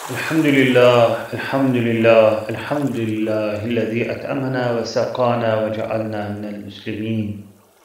Elhamdülillahillezî et'emena ve sekâna ve cealna minel müslimîn.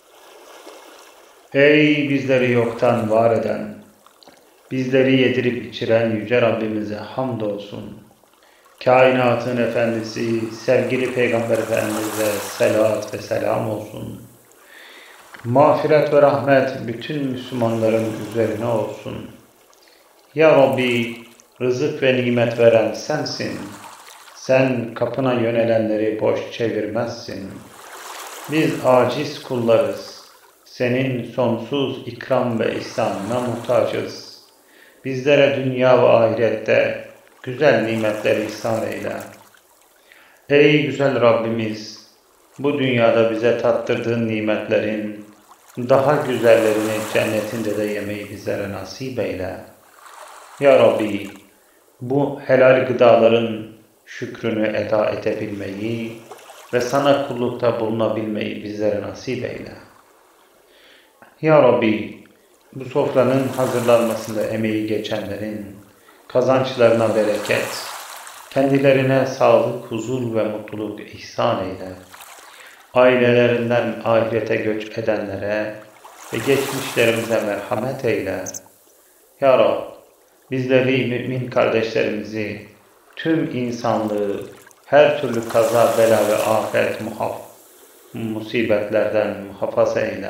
Ey bizleri yoktan var eden, bizleri yedirip içiren Yüce Rabbimize hamdolsun. Kainatın efendisi, sevgili Peygamber Efendimiz'e selat ve selam olsun. Mağfiret ve rahmet bütün Müslümanların üzerine olsun. Ya Rabbi, rızık ve nimet veren sensin. Sen kapına yönelenleri boş çevirmezsin. Biz aciz kullarız. Senin sonsuz ikram ve ihsanına muhtacız. Bizlere dünya ve ahirette güzel nimetler ihsan eyle. Ey güzel Rabbimiz, bu dünyada bize tattırdığın nimetlerin daha güzellerini cennetinde de yemeyi bizlere nasip eyle. Ya Rabbi, bu helal gıdaların şükrünü eda edebilmeyi ve sana kullukta bulunabilmeyi bizlere nasip eyle. Ya Rabbi, bu sofranın hazırlanmasında emeği geçenlerin kazançlarına bereket, kendilerine sağlık, huzur ve mutluluk ihsan eyle. Ailelerinden ahirete göç edenlere ve geçmişlerimize merhamet eyle. Ya Rab, bizleri, mümin kardeşlerimizi, tüm insanlığı her türlü kaza, bela ve afet, musibetlerden muhafaza eyle.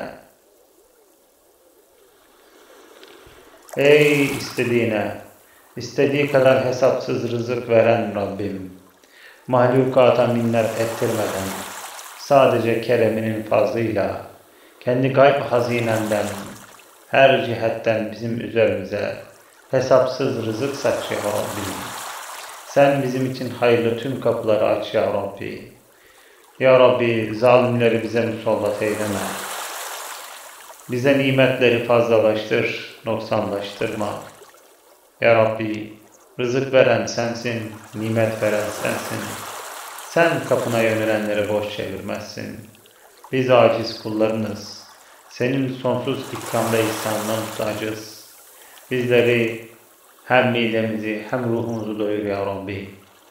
Ey istediği kadar hesapsız rızık veren Rabbim, mahlukata minnet ettirmeden, sadece kereminin fazlıyla, kendi gayb hazinenden, her cihetten bizim üzerimize hesapsız rızık saç ya Rabbi. Sen bizim için hayırlı tüm kapıları aç ya Rabbi. Ya Rabbi, zalimleri bize musallat eyleme. Bize nimetleri fazlalaştır, noksanlaştırma. Ya Rabbi, rızık veren sensin, nimet veren sensin. Sen kapına yönelenleri boş çevirmezsin. Biz aciz kullarınız. Senin sonsuz ikram ve ihsanına muhtacız. Bizleri hem midemizi hem ruhumuzu doyur ya Rabbi.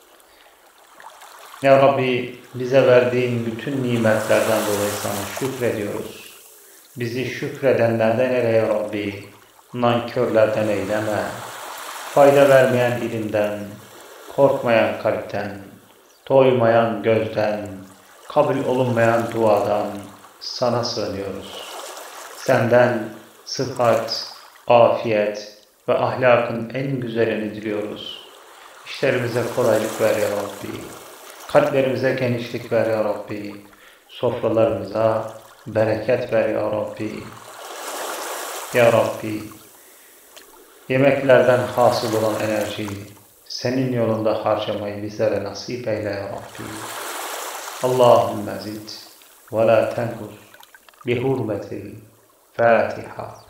Ya Rabbi, bize verdiğin bütün nimetlerden dolayı sana şükrediyoruz. Bizi şükredenlerden eyle ya Rabbi, nankörlerden eyleme. Fayda vermeyen ilimden, korkmayan kalpten, doymayan gözden, kabul olunmayan duadan sana sığınıyoruz. Senden sıhhat, afiyet ve ahlakın en güzelini diliyoruz. İşlerimize kolaylık ver ya Rabbi. Kalplerimize genişlik ver ya Rabbi. Sofralarımıza bereket ver ya Rabbi. Ya Rabbi, yemeklerden hasıl olan enerjiyi senin yolunda harcamayı bizlere nasip eyle ya Rabbi. Allahümme zid ve la tenkus bi hurmetil Fatiha.